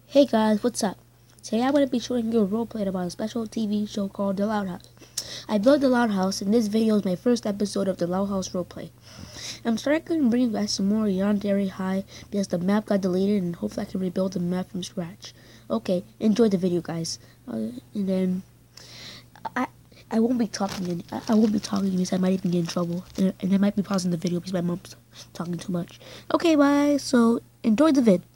Hey guys, what's up? Today I'm going to be showing you a roleplay about a special TV show called The Loud House. I built The Loud House and this video is my first episode of The Loud House roleplay. I'm starting to bring you guys some more Yandere High because the map got deleted and hopefully I can rebuild the map from scratch. Okay, enjoy the video guys. And then I won't be talking. I won't be talking because I might even get in trouble, and I might be pausing the video because my mom's talking too much. Okay, bye. So enjoy the vid.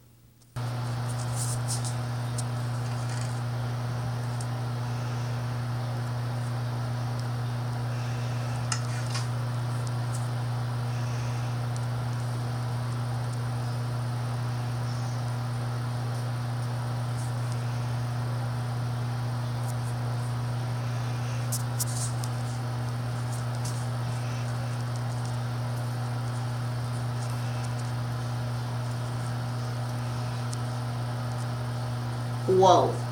Whoa.